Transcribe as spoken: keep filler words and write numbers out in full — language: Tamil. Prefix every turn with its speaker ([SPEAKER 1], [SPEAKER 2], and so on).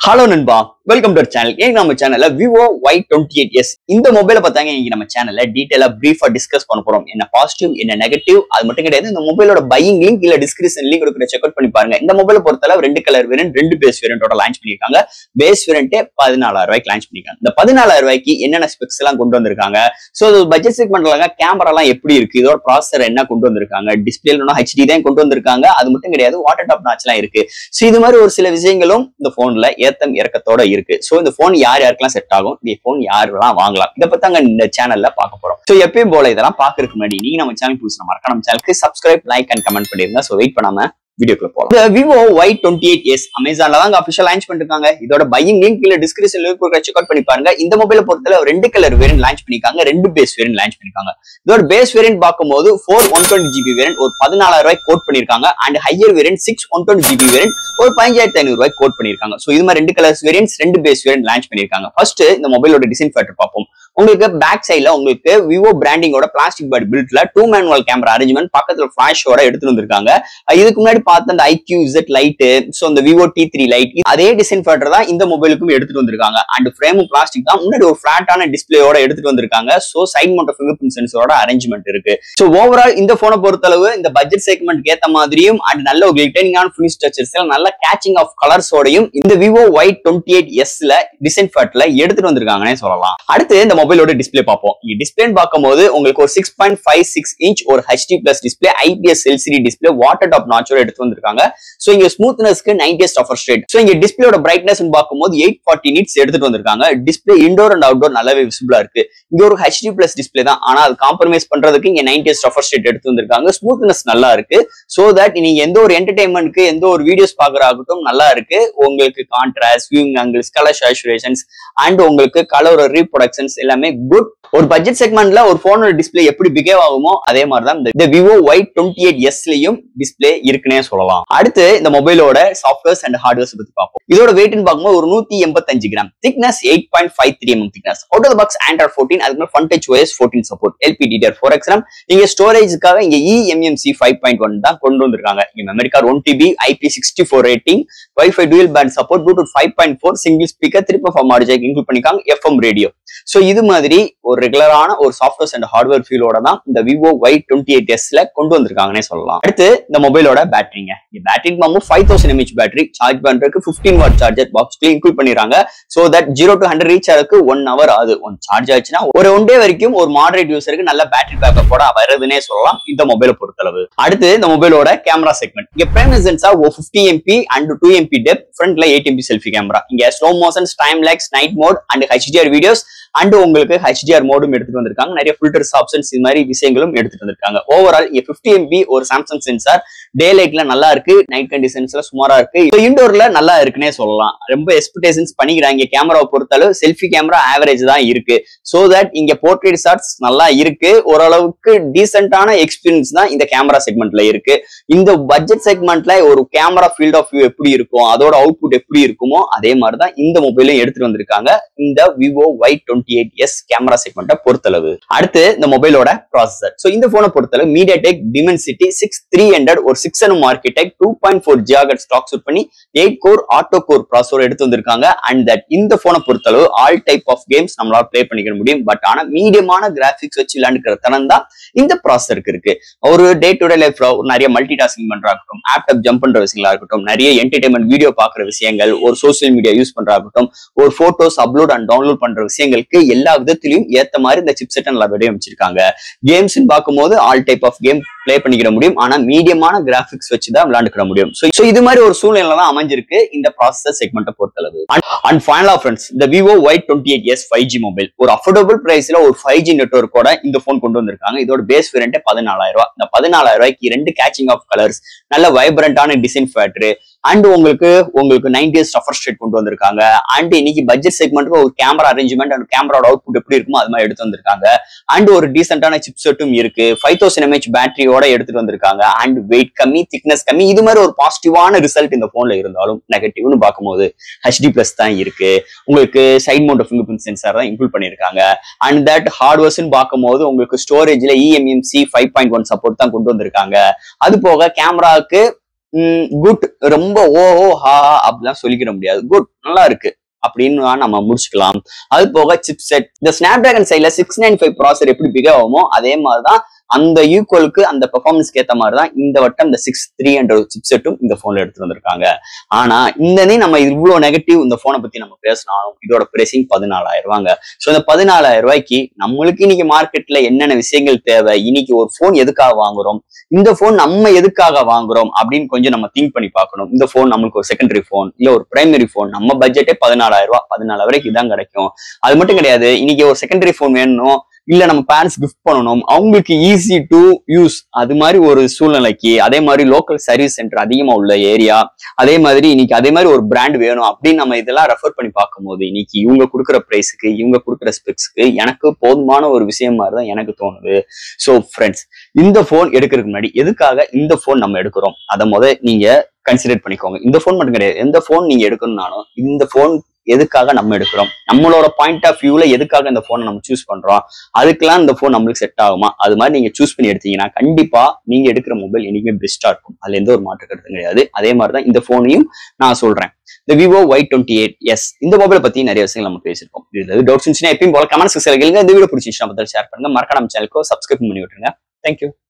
[SPEAKER 1] Hello நண்பா, welcome to our channel. இன்னைக்கு நம்ம சேனல்ல Vivo Y twenty-eight S இந்த மொபைலை பார்த்தாங்க இன்னைக்கு நம்ம சேனல்ல டீடைலா பிரீஃபா டிஸ்கஸ் பண்ண போறோம். என்ன பாசிட்டிவ் என்ன நெகட்டிவ் அது மட்டும் கிடையாது. இந்த மொபைலோட பையிங் லிங்க் இல்ல டிஸ்கிரிப்ஷன் லிங்க் கொடுக்குற செக் அவுட் பண்ணி பாருங்க. இந்த மொபைலை பொறுத்தளவு ரெண்டு கலர் வேரியன்ட் ரெண்டு பேஸ் வேரியன்ட்டோட லான்ச் பண்ணிருக்காங்க. பேஸ் வேரியன்ட்டே பதினாலாயிரம் ரூபாய்க்கு லான்ச் பண்ணிருக்காங்க. இந்த பதினாலாயிரம் ரூபாய்க்கு என்னென்ன ஸ்பெக்ஸ் எல்லாம் கொண்டு வந்திருக்காங்க. சோ இது பட்ஜெட் செக்மெண்ட்ல கேமரா எல்லாம் எப்படி இருக்கு, இதோட ப்ராசஸர் என்ன கொண்டு வந்திருக்காங்க, டிஸ்பிளேல H D தான் கொண்டு வந்திருக்காங்க. அது மட்டும் கிடையாது வாட்டர் டாப் நாட்ச் எல்லாம் இருக்கு. சோ இது மாதிரி ஒரு சில விஷயங்களும் இந்த போன்ல ஏத்தம் இறக்கத்தோட இருக்கு. சோ இந்த போன் யார் யாருக்கெல்லாம் செட் ஆகும், இந்த போன் யாரெல்லாம் வாங்கலாம், இதை பத்தி அங்க இந்த சேனல்ல பார்க்க போறோம். சோ எப்பயும் போல இதெல்லாம் பாக்குறதுக்கு முன்னாடி நீங்க நம்ம சேனல் புதுசா மறக்காம நம்ம சேனலுக்கு சப்ஸ்கிரைப் லைக் அண்ட் கமெண்ட் பண்ணிருங்க. சோ வெயிட் பண்ணாம வீடியோக்குள்ள போலாம். இந்த Vivo Y twenty-eight S அமேசான்ல தான் அபிஷியல் லான்ச் பண்ணிருக்காங்க. இதோட பையிங் லிங்க் இல்ல டிஸ்கிரிப்ஷன் லிங்க் கொடுக்க செக் அவுட் பண்ணி பாருங்க. இந்த மொபைலை பொறுத்தல ரெண்டு கலர் வேரியன்ட் லான்ச் பண்ணிருக்காங்க, ரெண்டு பேஸ் வேரியன்ட் லான்ச் பண்ணிருக்காங்க. இதோட பேஸ் வேரியன்ட் பார்க்கும்போது four one twenty G B variant ஒரு பதினாலாயிரம் ரூபாய்க்கு கோட் பண்ணிருக்காங்க. And higher variant six one twenty G B variant ஒரு பதினஞ்சாயிரத்து ஐநூறு ரூபாய்க்கு கோட் பண்ணிருக்காங்க. சோ இது மாதிரி ரெண்டு கலர்ஸ் வேரியன்ட்ஸ் ரெண்டு பேஸ் வேரியன்ட் லான்ச் பண்ணிருக்காங்க. ஃபர்ஸ்ட் இந்த மொபைலோட டிசைன் ஃபேக்டர் பார்ப்போம். உங்களுக்கு பேக் சைட்ல உங்களுக்கு Vivo பிராண்டிங்கோட பிளாஸ்டிக் பாடி பில்ட்ல டூ மேனுவல் கேமரா அரேஞ்ச்மெண்ட் பக்கத்துல ஃபிளாஷோட எடுத்துட்டு வந்திருக்காங்க. இதுக்கு முன்னாடி பார்த்த அந்த I Q Z light, so அந்த Vivo T three லைட் அதே டிசைன் ஃபேக்டர் தான் இந்த மொபைலுக்கும் எடுத்துட்டு வந்திருக்காங்க. அண்ட் ஃப்ரேமும் பிளாஸ்டிக் தான். முன்னாடி ஒரு ஃபிளாட்டான டிஸ்பிளேயோட எடுத்துட்டு வந்திருக்காங்க. So side mount finger print சென்சரோட அரேஞ்ச்மெண்ட் இருக்கு. சோ ஓவரால் இந்த போனை பொறுத்தளவு இந்த பட்ஜெட் செக்மெண்ட் ஏத்த மாதிரியும் அண்ட் நல்ல ஒரு ரிட்டர்னிங்கான ஃபினிஷ் டச்சர்ஸ் நல்ல கேச்சிங் ஆஃப் கலர்ஸோடையும் இந்த Vivo Y twenty-eight S ல டிசைன் ஃபேக்டர்ல எடுத்துட்டு வந்திருக்காங்கன்னே சொல்லலாம். அடுத்து இந்த மொபைலோட டிஸ்பிளே பார்ப்போம். இந்த டிஸ்பிளே பார்க்கும்போது உங்களுக்கு ஒரு six point five six inch ஒரு H D plus display I P S L C D display water top நாச்சோட எடுத்து வந்திருக்காங்க. சோ இங்க ஸ்மூத்னஸ்க்கு நைன்டியஸ்ட் ஆஃபர் ஸ்ட்ரேட். சோ இங்க டிஸ்பிளேயோட பிரைட்னஸ் பார்க்கும்போது எயிட் ஃபார்ட்டி நிட்ஸ் எடுத்துட்டு வந்திருக்காங்க. டிஸ்பிளே இன்டோர் அண்ட் அவுட்டோர் நல்லாவே விசிபிளா இருக்கு. இங்க ஒரு H D பிளஸ் டிஸ்பிளே தான், ஆனா அது காம்ப்ரமைஸ் பண்றதுக்கு இங்க நைன்டியஸ்ட் ஆஃபர் ஸ்ட்ரேட் எடுத்து வந்திருக்காங்க. ஸ்மூத்னஸ் நல்லா இருக்கு. சோ தட் நீங்க எந்த ஒரு என்டர்டைன்மெண்ட்க்கு எந்த ஒரு வீடியோஸ் பாக்குறாகட்டும் நல்லா இருக்கு. உங்களுக்கு contrast, viewing angles, colour saturations and உங்களுக்கு கலர் ரீப்ரொடக்ஷன்ஸ் எல்லாமே குட். ஒரு பட்ஜெட் செக்மெண்ட்ல ஒரு போனோட டிஸ்பிளே எப்படி பிஹேவ் ஆகுமோ அதே மாதிரி தான் இந்த Vivo Y twenty-eight S லயும் டிஸ்பிளே இருக்குன்னே சொல்லலாம். அடுத்து இந்த மொபைலோட சாஃப்ட்வேர்ஸ் அண்ட் ஹார்ட்வேர்ஸ் பத்தி பார்ப்போம். இதோட வெயிட்னு பார்க்கும்போது ஒரு நூத்தி எண்பத்தஞ்சு gram, thickness eight point five three mm thickness. Out of the box Android fourteen, அதுக்கு Funtouch O S fourteen support, L P D D R four X RAM. இங்க ஸ்டோரேஜ்க்காக இங்க E M M C five point one தான் கொண்டு வந்திருக்காங்க. இங்க memory card one T B, I P six four ரேட்டிங், Wi-Fi dual band support, Bluetooth five point four, single speaker, three point four audio jack include பண்ணிருக்காங்க, F M ரேடியோ. சோ இது மாதிரி ஒரு ரெகுலரான ஒரு சாஃப்ட்வேர்ஸ் அண்ட் ஹார்ட்வேர் ஃபீலோட தான் இந்த Vivo Y twenty-eight S ல கொண்டு வந்திருக்காங்கன்னே சொல்லலாம். அடுத்து இந்த மொபைலோட பேட்டரிங்க. இந்த பேட்டரி பாம்பு five thousand mAh battery, charge பண்றதுக்கு ஃபிஃப்டீன் வாட் சார்ஜர் பாக்ஸ்ல இன்க்ளூட் பண்ணிருக்காங்க. So that zero to hundred reach ஆகிறதுக்கு ஒன் ஹவர் ஆகுது. ஒன் சார்ஜ் ஆச்சுன்னா ஒரு ஒன் டே வரைக்கும் ஒரு மாடரேட் யூசருக்கு நல்ல பேட்டரி பேக்கப்போட வருதுன்னே சொல்லலாம் இந்த மொபைலை பொறுத்தளவு. அடுத்து இந்த மொபைலோட கேமரா செக்மெண்ட். இங்க prime sensor fifty M P and two M P depth, ஃப்ரண்ட்ல eight M P selfie camera. இங்க slow motion, time lapse, night mode and H D R videos and உங்களுக்கு H D R மோடும் எடுத்துட்டு வந்திருக்காங்க. நிறைய ஃபில்டர்ஸ் ஆப்ஷன்ஸ் இது மாதிரி விஷயங்களும் எடுத்துட்டு வந்திருக்காங்க. ஓவரால் இங்க ஃபிஃப்டி எம் பி ஒரு சாம்சங் சென்சார், டே லைட்ல நல்லா இருக்கு, நைட் கண்டிஷன்ஸ்ல சுமாரா இருக்கு, இன்டோர்ல நல்லா இருக்குன்னே சொல்லலாம். ரொம்ப எக்ஸ்பெக்டேஷன்ஸ் பண்ணிக்கிறாங்க. கேமரா பொறுத்தளவு செல்ஃபி கேமரா ஆவரேஜ் தான் இருக்கு. சோ தட் இங்க போர்ட்ரேட் ஷாட்ஸ் நல்லா இருக்கு. ஓரளவுக்கு டீசென்டான எக்ஸ்பீரியன்ஸ் தான் இந்த கேமரா செக்மெண்ட்ல இருக்கு. இந்த பட்ஜெட் செக்மெண்ட்ல ஒரு கேமரா ஃபீல்ட் ஆஃப் வியூ எப்படி இருக்கும், அதோட அவுட்புட் எப்படி இருக்குமோ அதே மாதிரிதான் இந்த மொபைலும் எடுத்துட்டு வந்திருக்காங்க இந்த Vivo Y twenty-eight S camera செக்மெண்ட்டை பொறுத்தளவு. அடுத்து இந்த மொபைலோட ப்ராசஸர். சோ இந்த போனை பொறுத்தளவு MediaTek Dimensity six three hundred ஒரு six N M architect two point four gigahertz stock சூட் பண்ணி eight core auto core processor எடுத்து வந்திருக்காங்க. அண்ட் தட் இந்த போனை பொறுத்தளவு ஆல் டைப் ஆஃப் கேம்ஸ் நம்மளால பிளே பண்ணிக்க முடியும். பட் ஆனா மீடியமான கிராபிக்ஸ் வச்சு விளையாண்டுக்கிற தனம் தான் இந்த ப்ராசஸருக்கு இருக்கு. ஒரு டே டு டே லைஃப்ல நிறைய மல்டி டாஸ்கிங் பண்றாகட்டும், ஆப்டாப் ஜம்ப் பண்ற விஷயங்களா இருக்கட்டும், நிறைய என்டர்டைன்மெண்ட் வீடியோ பாக்குற விஷயங்கள், ஒரு சோசியல் மீடியா யூஸ் பண்றாகட்டும், ஒரு போட்டோஸ் அப்லோட் அண்ட் டவுன்லோட் பண்ற விஷயங்களுக்கு எல்லா விதத்திலையும் ஏத்த மாதிரி இந்த சிப்செட் நல்லா வடிவமைச்சிருக்காங்க. கேம்ஸ் பார்க்கும்போது all type of game play பண்ணிக்கிற முடியும். ஆனா மீடியமான கிராபிக்ஸ் வச்சுதான் விளையாண்டுக்கிற முடியும். சோ இது மாதிரி ஒரு சூழ்நிலை தான் அமைஞ்சிருக்கு இந்த ப்ராசஸர் செக்மெண்ட்டை பொறுத்தளவு. அண்ட் ஃபைனலா ஃப்ரெண்ட்ஸ், இந்த Vivo Y twenty-eight S five G mobile ஒரு அஃபோர்டபுள் பிரைஸ்ல ஒரு ஃபைவ் ஜி நெட்வொர்க்கோட இந்த போன் கொண்டு வந்திருக்காங்க. இதோட பேஸ் வேரியன்ட் பதினாலாயிரம் ரூபாய். இந்த பதினாலாயிரம் ரூபாய்க்கு ரெண்டு கேச்சிங் ஆஃப் கலர்ஸ், நல்ல வைப்ரண்டான டிசைன் ஃபேக்டர் அண்ட் உங்களுக்கு உங்களுக்கு நைன்டியஸ்ட் ஆஃபர் ஸ்ட்ரேட் கொண்டு வந்திருக்காங்க. அண்ட் இன்னைக்கு பட்ஜெட் செக்மெண்ட்க்கு ஒரு கேமரா அரேஞ்ச்மெண்ட் அண்ட் கேமராவோட அவுட்புட் எப்படி இருக்குமோ அது மாதிரி எடுத்து வந்திருக்காங்க. அண்ட் ஒரு டீசென்டான சிப்செட்டும் இருக்கு. ஃபைவ் தௌசண்ட் எம்ஏஹெச் பேட்டரியோட எடுத்துட்டு வந்திருக்காங்க. அண்ட் வெயிட் கம்மி, திக்னஸ் கம்மி. இது மாதிரி ஒரு பாசிட்டிவான ரிசல்ட் இந்த போன்ல இருந்தாலும் நெகட்டிவ்னு பார்க்கும்போது H D பிளஸ் தான் இருக்கு. உங்களுக்கு side mount finger print sensor தான் இன்க்ளூட் பண்ணிருக்காங்க. அண்ட் தட் ஹார்ட்வேர்ஸ் பார்க்கும்போது உங்களுக்கு ஸ்டோரேஜ்ல E M M C five point one support தான் கொண்டு வந்திருக்காங்க. அது போக கேமராக்கு குட், ரொம்ப ஓ ஓ ஹா அப்படிலாம் சொல்லிக்கிற முடியாது. குட், நல்லா இருக்கு அப்படின்னு நம்ம முடிச்சுக்கலாம். அது போக சிப் செட், இந்த ஸ்னாப் டிராகன் சைட்ல சிக்ஸ் நைன் ஃபைவ் ப்ராசர் எப்படி பிகேவ் ஆகுமோ அதே மாதிரிதான் அந்த ஈக்குவலுக்கு அந்த பெர்ஃபார்மன்ஸ்க்கு ஏற்ற மாதிரி தான் இந்த வட்டம் இந்த சிக்ஸ் த்ரீ ஹண்ட்ரட் சிப் செட்டும் இந்த போன்ல எடுத்து வந்திருக்காங்க. ஆனா இந்த நம்ம இவ்வளவு நெகட்டிவ் இந்த போனை பத்தி நம்ம பேசினாலும் இதோட பிரைசிங் பதினாலாயிரம் ரூபாங்க. ஸோ இந்த பதினாலாயிரம் ரூபாய்க்கு நம்மளுக்கு இன்னைக்கு மார்க்கெட்ல என்னென்ன விஷயங்கள் தேவை, இன்னைக்கு ஒரு போன் எதுக்காக வாங்குறோம், இந்த போன் நம்ம எதுக்காக வாங்குறோம் அப்படின்னு கொஞ்சம் நம்ம திங்க் பண்ணி பார்க்கணும். இந்த போன் நம்மளுக்கு ஒரு செகண்டரி போன் இல்ல ஒரு பிரைமரி போன், நம்ம பட்ஜெட்டே பதினாலாயிரம் ரூபாய் பதினாலு வரைக்கும் இதான் கிடைக்கும். அது மட்டும் கிடையாது, இன்னைக்கு ஒரு செகண்டரி போன் வேணும் இல்ல நம்ம பேரண்ட்ஸ் கிஃப்ட் பண்ணணும், அவங்களுக்கு ஈஸி டு யூஸ் அது மாதிரி ஒரு சூழ்நிலைக்கு, அதே மாதிரி லோக்கல் சர்வீஸ் சென்டர் அதிகமா உள்ள ஏரியா, அதே மாதிரி இன்னைக்கு அதே மாதிரி ஒரு பிராண்ட் வேணும் அப்படின்னு நம்ம இதெல்லாம் ரெஃபர் பண்ணி பார்க்கும்போது இன்னைக்கு இவங்க கொடுக்குற பிரைஸுக்கு இவங்க கொடுக்குற ஸ்பெக்ஸ்க்கு எனக்கு போதுமான ஒரு விஷயம் மாதிரி தான் எனக்கு தோணுது. ஸோ ஃப்ரெண்ட்ஸ், இந்த போன் எடுக்கிறதுக்கு முன்னாடி எதுக்காக இந்த போன் நம்ம எடுக்கிறோம் அதை முத நீங்க கன்சிடர் பண்ணிக்கோங்க. இந்த போன் மட்டும் கிடையாது, எந்த போன் நீங்க எடுக்கணும்னாலும் இந்த போன் எதுக்காக நம்ம எடுக்கிறோம், நம்மளோட பாயிண்ட் ஆஃப் வியூல எதுக்காக இந்த போனை நம்ம சூஸ் பண்றோம், அதுக்கெல்லாம் இந்த போன் நம்மளுக்கு செட் ஆகுமா, அது மாதிரி நீங்க சூஸ் பண்ணி எடுத்தீங்கன்னா கண்டிப்பா நீங்க எடுக்கிற மொபைல் என்னைக்குமே பெஸ்டா இருக்கும். அதுல எந்த ஒரு மாற்று கருத்தும் கிடையாது. அதே மாதிரிதான் இந்த போனையும் நான் சொல்றேன். இந்த Vivo Y twenty eight S இந்த மொபைலை பத்தி நிறைய விஷயங்கள் நம்ம பேசிருக்கோம். இதுல டவுட்ஸ் இருந்துச்சுன்னா எப்பயும் போல கமெண்ட்ஸ் கேளுங்க. இந்த வீடியோ பிடிச்சிருந்துச்சுன்னா ஷேர் பண்ணுங்க. மறக்காம நம்ம சேனலுக்கு சப்ஸ்கிரைப் பண்ணி விட்டுருங்க. தேங்க்யூ.